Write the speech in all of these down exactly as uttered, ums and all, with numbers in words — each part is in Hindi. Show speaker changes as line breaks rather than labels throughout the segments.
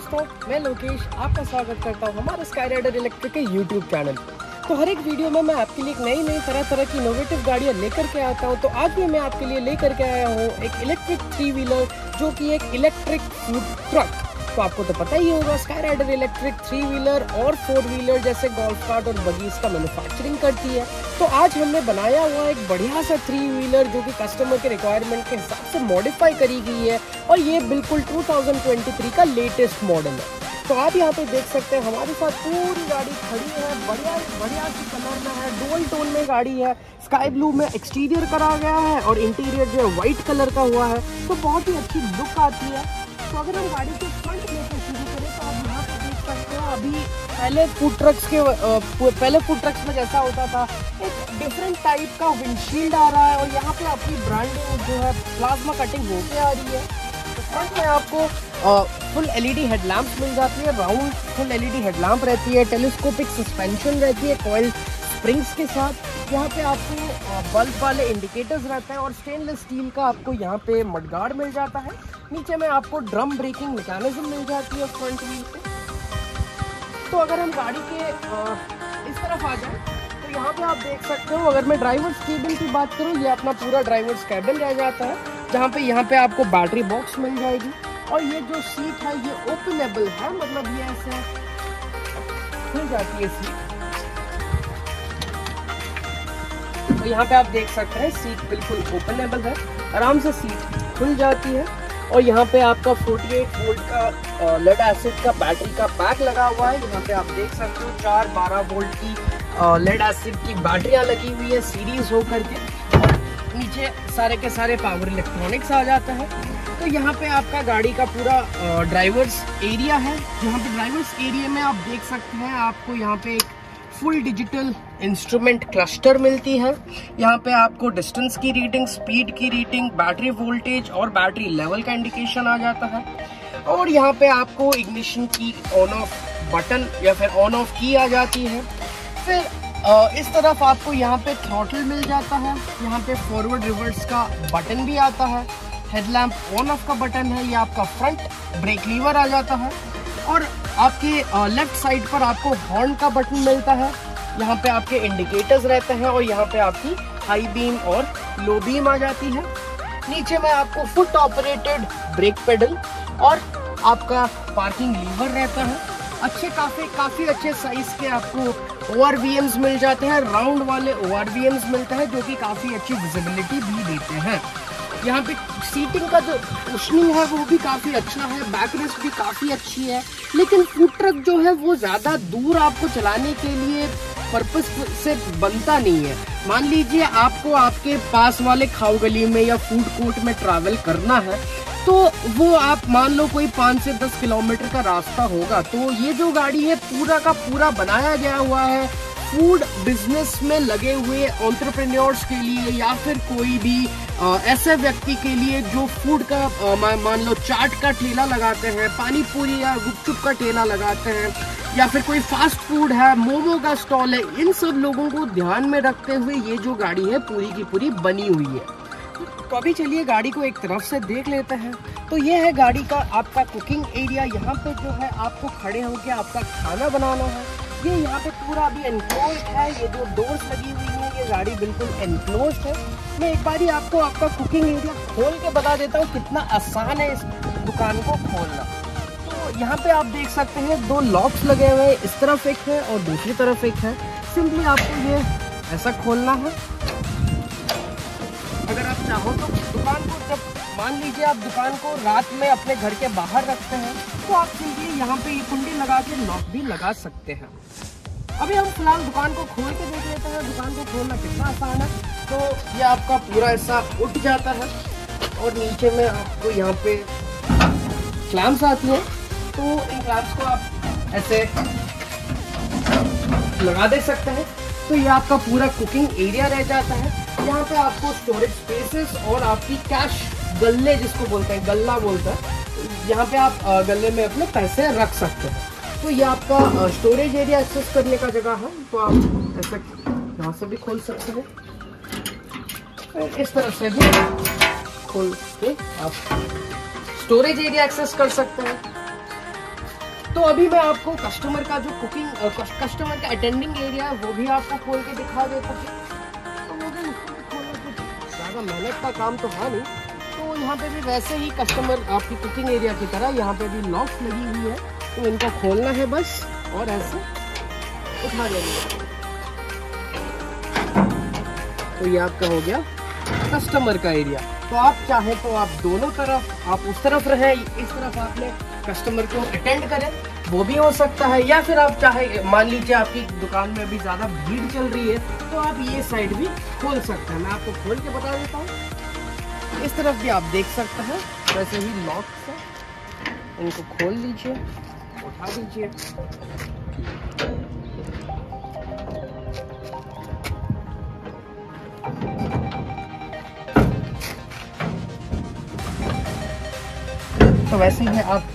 दोस्तों, मैं लोकेश आपका स्वागत करता हूं हमारे स्काई राइडर इलेक्ट्रिक के यूट्यूब चैनल। तो हर एक वीडियो में मैं आपके लिए एक नई नई तरह तरह की इनोवेटिव गाड़ियां लेकर के आता हूं। तो आज भी मैं आपके लिए लेकर के आया हूं एक इलेक्ट्रिक थ्री व्हीलर, जो कि एक इलेक्ट्रिक फूड ट्रक। तो आपको तो पता ही होगा, sky rider electric three wheeler और फोर व्हीलर जैसे गोल्फ कार्ट और बगीज का मैन्युफैक्चरिंग करती है। तो आज हमने बनाया हुआ एक बढ़िया सा थ्री व्हीलर जो कि कस्टमर के रिक्वायरमेंट के हिसाब से मॉडिफाई करी गई है, और ये बिल्कुल टू थाउजेंड ट्वेंटी थ्री का लेटेस्ट मॉडल है। तो आप यहाँ पे देख सकते हैं हमारे साथ पूरी गाड़ी खड़ी है, बढ़िया बढ़िया सी कलर में है, डुअल टोन में गाड़ी है। स्काई ब्लू में एक्सटीरियर करा गया है और इंटीरियर जो है व्हाइट कलर का हुआ है, तो बहुत ही अच्छी लुक आती है। तो अगर हम गाड़ी के फ्रंट में से शुरू करें तो आप यहाँ पे देख सकते हो, अभी पहले फूड ट्रक्स के पहले फूड ट्रक्स में जैसा होता था, एक डिफरेंट टाइप का विंडशील्ड आ रहा है, और यहाँ पे आपकी ब्रांडिंग जो है प्लाज्मा कटिंग होके आ रही है। तो फ्रंट में आपको फुल एलईडी हेडलैम्प मिल जाती है, राउंड फुल एलईडी हेडलैम्प रहती है, टेलीस्कोपिक सस्पेंशन रहती है कॉइल स्प्रिंग्स के साथ। यहाँ पे आपको बल्ब वाले इंडिकेटर्स रहते हैं, और स्टेनलेस स्टील का आपको यहाँ पे मडगार्ड मिल जाता है। नीचे में आपको ड्रम ब्रेकिंग मैकेनिज्म मिल जाती है फ्रंट व्हील पे। तो अगर हम गाड़ी के इस तरफ आ जाएं तो यहाँ पे आप देख सकते हो, अगर मैं ड्राइवर्स केबिन की बात करूँ, ये अपना पूरा ड्राइवर्स केबिन रह जाता है, जहाँ पे यहाँ पे आपको बैटरी बॉक्स मिल जाएगी। और ये जो सीट है ये ओपनेबल है, मतलब ये ऐसे खुल जाती है सीट। तो यहाँ पे आप देख सकते हैं सीट बिल्कुल ओपनेबल है, आराम से सीट खुल जाती है। और यहाँ पे आपका अड़तालीस वोल्ट का लेड एसिड का बैटरी का पैक लगा हुआ है। यहाँ पे आप देख सकते हो चार बारह वोल्ट की लेड एसिड की बैटरियाँ लगी हुई है सीरीज हो करके, और नीचे सारे के सारे पावर इलेक्ट्रॉनिक्स आ जाता है। तो यहाँ पे आपका गाड़ी का पूरा ड्राइवर्स एरिया है। यहाँ पे ड्राइवर्स एरिया में आप देख सकते हैं, आपको यहाँ पे एक फुल डिजिटल इंस्ट्रूमेंट क्लस्टर मिलती है। यहाँ पे आपको डिस्टेंस की रीडिंग, स्पीड की रीडिंग, बैटरी वोल्टेज और बैटरी लेवल का इंडिकेशन आ जाता है। और यहाँ पे आपको इग्निशन की ऑन ऑफ बटन या फिर ऑन ऑफ की आ जाती है। फिर इस तरफ आपको यहाँ पे थ्रॉटल मिल जाता है, यहाँ पे फॉरवर्ड रिवर्स का बटन भी आता है, हेडलैम्प ऑन ऑफ का बटन है, ये आपका फ्रंट ब्रेक लीवर आ जाता है। और आपके लेफ्ट साइड पर आपको हॉर्न का बटन मिलता है, यहाँ पे आपके इंडिकेटर्स रहते हैं, और यहाँ पे आपकी हाई बीम और लो बीम आ जाती है। नीचे में आपको फुट ऑपरेटेड ब्रेक पेडल और आपका पार्किंग लीवर रहता है। अच्छे काफी काफी अच्छे साइज के आपको ओ आर वी एम्स मिल जाते हैं, राउंड वाले ओ आर वी एम्स मिलते हैं, जो कि काफी अच्छी विजिबिलिटी भी देते हैं। यहाँ पे सीटिंग का जो कुशनिंग है वो भी काफ़ी अच्छा है, बैक रेस्ट भी काफ़ी अच्छी है। लेकिन फूड ट्रक जो है वो ज़्यादा दूर आपको चलाने के लिए पर्पस से बनता नहीं है। मान लीजिए आपको आपके पास वाले खाओ गली में या फूड कोर्ट में ट्रैवल करना है, तो वो आप मान लो कोई पाँच से दस किलोमीटर का रास्ता होगा, तो ये जो गाड़ी है पूरा का पूरा बनाया गया हुआ है फूड बिजनेस में लगे हुए एंटरप्रेन्योर्स के लिए, या फिर कोई भी आ, ऐसे व्यक्ति के लिए जो फूड का आ, मा, मान लो चाट का ठेला लगाते हैं, पानी पूरी या गुपचुप का ठेला लगाते हैं, या फिर कोई फास्ट फूड है, मोमो का स्टॉल है। इन सब लोगों को ध्यान में रखते हुए ये जो गाड़ी है पूरी की पूरी बनी हुई है। तो अभी चलिए गाड़ी को एक तरफ से देख लेते हैं। तो ये है गाड़ी का आपका कुकिंग एरिया। यहाँ पे जो है आपको खड़े होकर आपका खाना बनाना है, ये यहाँ पे पूरा अभी एनक्लोज्ड है। ये जो डोर्स लगी हुई है ये गाड़ी बिल्कुल एनक्लोज्ड है। मैं एक बारी आपको आपका कुकिंग एरिया खोल के बता देता हूँ कितना आसान है इस दुकान को खोलना। तो यहाँ पे आप देख सकते हैं दो लॉक्स लगे हुए हैं, इस तरफ एक है और दूसरी तरफ एक है। सिंपली आपको ये ऐसा खोलना है। अगर आप चाहो तो दुकान को, जब मान लीजिए आप दुकान को रात में अपने घर के बाहर रखते हैं, तो आप सिंपली यहाँ पे ये कुंडी लगा के लॉक भी लगा सकते हैं। अभी हम फिलहाल दुकान को खोल के देख लेते हैं दुकान को खोलना कितना आसान है। तो ये आपका पूरा ऐसा उठ जाता है, और नीचे में आपको यहाँ पे क्लैम्प्स आती हैं, तो इन क्लैम्प्स को आप ऐसे लगा दे सकते हैं। तो ये आपका पूरा कुकिंग एरिया रह जाता है। यहाँ पे आपको स्टोरेज स्पेसेस और आपकी कैश गल्ले, जिसको बोलते हैं गल्ला बोलता है, यहाँ पे आप गल्ले में अपने पैसे रख सकते हैं। तो ये आपका स्टोरेज एरिया एक्सेस करने का जगह है, तो आप ऐसे यहाँ से भी खोल सकते हैं, इस तरह से भी खोल के आप स्टोरेज एरिया एक्सेस कर सकते हैं। तो अभी मैं आपको कस्टमर का जो कुकिंग कस्टमर का अटेंडिंग एरिया है वो भी आपको खोल के दिखा देता हूँ। तो वो भी उसको भी खोलना कुछ ज़्यादा मेहनत का काम तो है नहीं। तो यहाँ पे भी वैसे ही कस्टमर आपकी कुकिंग एरिया की तरह यहाँ पे भी लॉक्स लगी हुई है, तो इनको खोलना है बस और ऐसे उठा देंगे। तो ये आपका हो गया कस्टमर का एरिया। तो आप चाहे तो आप दोनों तरफ, आप उस तरफ रहें, इस तरफ आपने कस्टमर को अटेंड करें, वो भी हो सकता है। या फिर आप चाहे, मान लीजिए आपकी दुकान में अभी ज़्यादा भीड़ चल रही है, तो आप ये साइड भी खोल सकते हैं। मैं आपको खोल के बता देता हूँ। इस तरफ भी आप देख सकते हैं वैसे ही लॉक से, इनको खोल लीजिए, उठा दीजिए। तो वैसे ही आप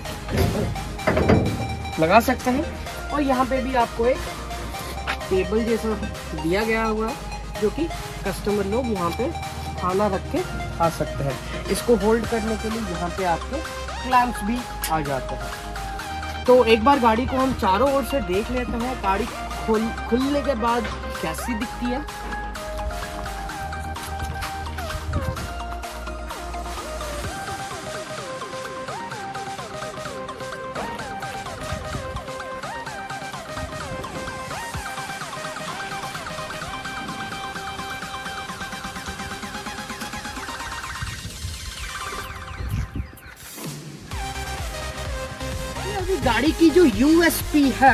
लगा सकते हैं। और यहाँ पे भी आपको एक टेबल जैसा दिया गया हुआ है, जो कि कस्टमर लोग यहाँ पे खाना रख के खा सकते हैं। इसको होल्ड करने के लिए यहाँ पे आपके क्लैंप्स भी आ जाते हैं। तो एक बार गाड़ी को हम चारों ओर से देख लेते हैं, गाड़ी खोल खुलने के बाद कैसी दिखती है। गाड़ी की जो यूएसपी है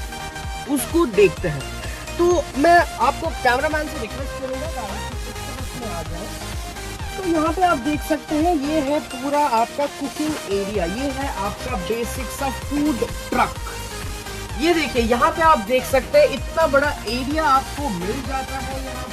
उसको देखते हैं। तो मैं आपको कैमरामैन से रिक्वेस्ट करूंगा गाड़ी आ जाए। तो यहाँ पे आप देख सकते हैं, ये है पूरा आपका कुकिंग एरिया, ये है आपका बेसिक सा फूड ट्रक। ये देखिए यहाँ पे आप देख सकते हैं इतना बड़ा एरिया आपको मिल जाता है यहाँ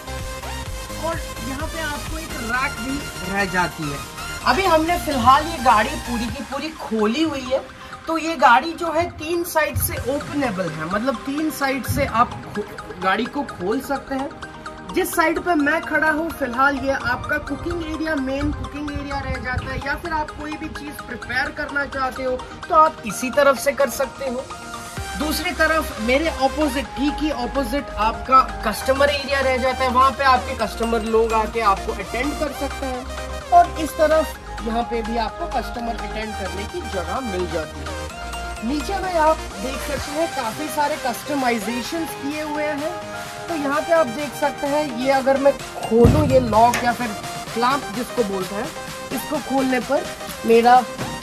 पे। और यहाँ पे आपको एक रैक भी रह जाती है। अभी हमने फिलहाल ये गाड़ी पूरी की पूरी खोली हुई है। तो ये गाड़ी जो है तीन साइड से ओपनेबल है, मतलब तीन साइड से आप गाड़ी को खोल सकते हैं। जिस साइड पे मैं खड़ा हूँ फिलहाल ये आपका cooking area, main cooking area रह जाता है। या फिर आप कोई भी चीज प्रिपेयर करना चाहते हो तो आप इसी तरफ से कर सकते हो। दूसरी तरफ मेरे ऑपोजिट, ठीक ही ऑपोजिट आपका कस्टमर एरिया रह जाता है, वहां पे आपके कस्टमर लोग आके आपको अटेंड कर सकते हैं। और इस तरफ यहाँ पे भी आपको कस्टमर अटेंड करने की जगह मिल जाती है। नीचे में आप देख सकते हैं काफी सारे कस्टमाइजेशन किए हुए हैं। तो यहाँ पे आप देख सकते हैं, ये अगर मैं खोलूँ ये लॉक या फिर क्लैंप जिसको बोलते हैं, इसको खोलने पर मेरा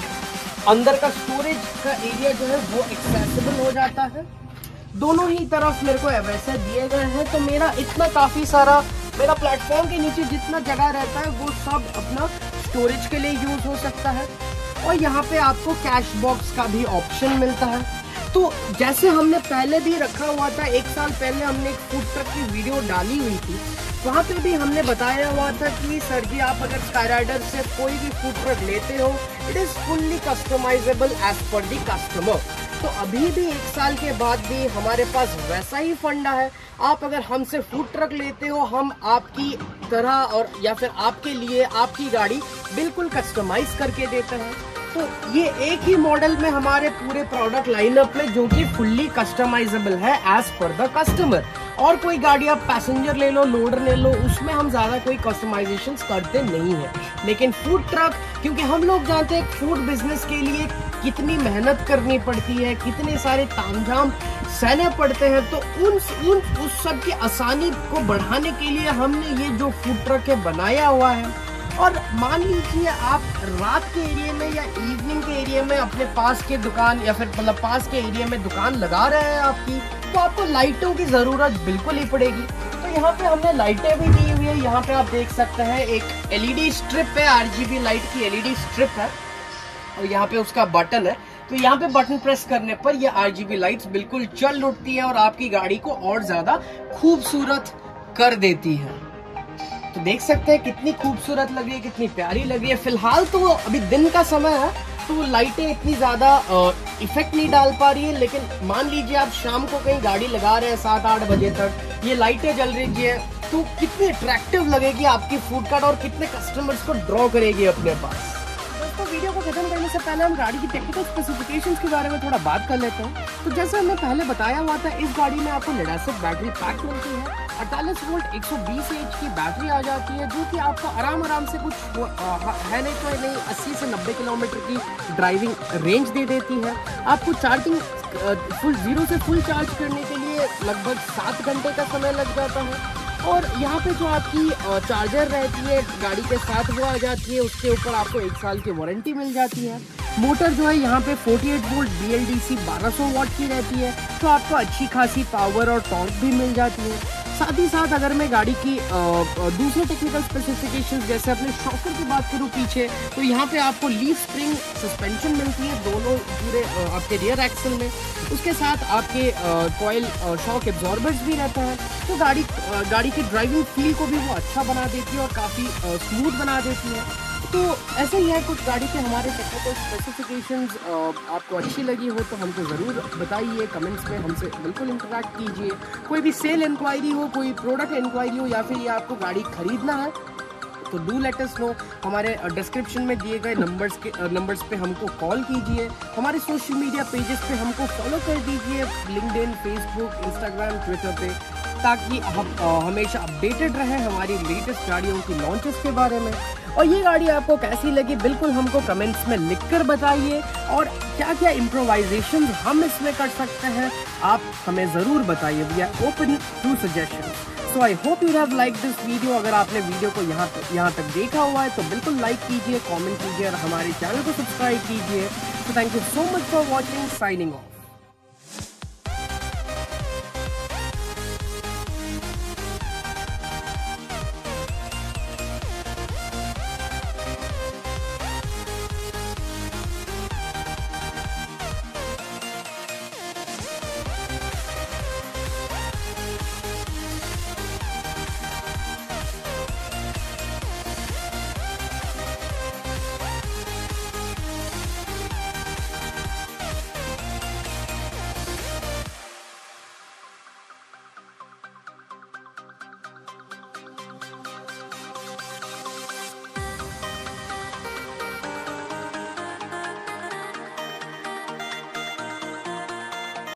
अंदर का स्टोरेज का एरिया जो है वो एक्सेसिबल हो जाता है। दोनों ही तरफ मेरे को वैसे दिए गए हैं। तो मेरा इतना काफी सारा, मेरा प्लेटफॉर्म के नीचे जितना जगह रहता है वो सब अपना स्टोरेज के लिए यूज हो सकता है। और यहाँ पे आपको कैश बॉक्स का भी ऑप्शन मिलता है। तो जैसे हमने पहले भी रखा हुआ था, एक साल पहले हमने एक फूड ट्रक की वीडियो डाली हुई थी, वहाँ पे भी हमने बताया हुआ था कि सर जी आप अगर स्काईराइडर से कोई भी फूड ट्रक लेते हो, it is fully customizable as per the customer. तो अभी भी एक साल के बाद भी हमारे पास वैसा ही फंडा है। आप अगर हमसे फूड ट्रक लेते हो, हम आपकी तरह और या फिर आपके लिए आपकी गाड़ी बिल्कुल कस्टमाइज करके देते हैं। तो ये एक ही मॉडल में हमारे पूरे प्रोडक्ट लाइनअप में जो कि फुल्ली कस्टमाइजेबल है एज पर द कस्टमर। और कोई गाड़ी आप पैसेंजर ले लो, लोडर ले लो, उसमें हम ज्यादा कोई कस्टमाइजेशन करते नहीं है। लेकिन फूड ट्रक, क्योंकि हम लोग जानते हैं फूड बिजनेस के लिए कितनी मेहनत करनी पड़ती है, कितने सारे तामझाम सहने पड़ते हैं, तो उन, उन उस सब की आसानी को बढ़ाने के लिए हमने ये जो फूड ट्रक है बनाया हुआ है। और मान लीजिए आप रात के एरिया में या इवनिंग के एरिया में अपने पास के दुकान या फिर मतलब पास के एरिया में दुकान लगा रहे हैं आपकी, तो आपको लाइटों की जरूरत बिल्कुल ही पड़ेगी। तो यहाँ पे हमने लाइटें भी दी हुई है। यहाँ पे आप देख सकते हैं एक एलईडी स्ट्रिप है, आरजीबी लाइट की एलईडी स्ट्रिप है और यहाँ पे उसका बटन है। तो यहाँ पे बटन प्रेस करने पर ये आरजीबी लाइट्स बिल्कुल चल उठती है और आपकी गाड़ी को और ज्यादा खूबसूरत कर देती है। तो देख सकते हैं कितनी खूबसूरत लग रही है, कितनी प्यारी लग रही है। फिलहाल तो अभी दिन का समय है तो लाइटें इतनी ज्यादा इफेक्ट नहीं डाल पा रही है, लेकिन मान लीजिए आप शाम को कहीं गाड़ी लगा रहे हैं सात आठ बजे तक, ये लाइटें जल रही है तो कितनी अट्रैक्टिव लगेगी आपकी फूड कार्ट और कितने कस्टमर्स को ड्रॉ करेगी अपने पास। दोस्तों वीडियो को खत्म करने से पहले हम गाड़ी की टेक्निकल स्पेसिफिकेशंस के बारे में थोड़ा बात कर लेते हैं। तो जैसे हमने पहले बताया हुआ था, इस गाड़ी में आपको लेड एसिड बैटरी पैक मिलती है। अड़तालीस वोल्ट एक सौ बीस एच की बैटरी आ जाती है, जो कि आपको आराम आराम से कुछ है नहीं तो नहीं अस्सी से नब्बे किलोमीटर की ड्राइविंग रेंज दे देती है। आपको चार्जिंग फुल जीरो से फुल चार्ज करने के लिए लगभग सात घंटे का समय लग जाता है। और यहाँ पे जो आपकी चार्जर रहती है गाड़ी के साथ वो आ जाती है, उसके ऊपर आपको एक साल की वारंटी मिल जाती है। मोटर जो है यहाँ पे अड़तालीस volt B L D C बारह सौ वाट की रहती है, तो आपको अच्छी खासी पावर और टॉर्क भी मिल जाती है। साथ ही साथ अगर मैं गाड़ी की दूसरे टेक्निकल स्पेसिफिकेशंस जैसे अपने शॉकर की बात करूँ पीछे, तो यहाँ पे आपको लीफ स्प्रिंग सस्पेंशन मिलती है दोनों पूरे आपके रियर एक्सल में। उसके साथ आपके कॉइल शॉक एब्जॉर्बर्स भी रहता है, तो गाड़ी गाड़ी की ड्राइविंग फील को भी वो अच्छा बना देती है और काफ़ी स्मूथ बना देती है। तो ऐसे ही है कुछ गाड़ी के हमारे टेक्निकल स्पेसिफिकेशंस। आपको अच्छी लगी हो तो हमको ज़रूर बताइए कमेंट्स में, हमसे बिल्कुल इंटरेक्ट कीजिए। कोई भी सेल इंक्वायरी हो, कोई प्रोडक्ट इंक्वायरी हो, या फिर ये आपको गाड़ी खरीदना है तो डू लेट अस नो। हमारे डिस्क्रिप्शन में दिए गए नंबर्स के नंबर्स पे हमको कॉल कीजिए। हमारे सोशल मीडिया पेजेस पे हमको फॉलो कर दीजिए, लिंक्डइन, फेसबुक, इंस्टाग्राम, ट्विटर पे, ताकि हम हमेशा अपडेटेड रहें हमारी लेटेस्ट गाड़ियों की लॉन्चेस के बारे में। और ये गाड़ी आपको कैसी लगी बिल्कुल हमको कमेंट्स में लिखकर बताइए, और क्या क्या इम्प्रोवाइजेशन हम इसमें कर सकते हैं आप हमें ज़रूर बताइए। We are open to suggestion. So I hope you have like this video. अगर आपने वीडियो को यहाँ तक यहाँ तक देखा हुआ है तो बिल्कुल लाइक कीजिए, कमेंट कीजिए और हमारे चैनल को सब्सक्राइब कीजिए। So thank you so much for watching. Signing of.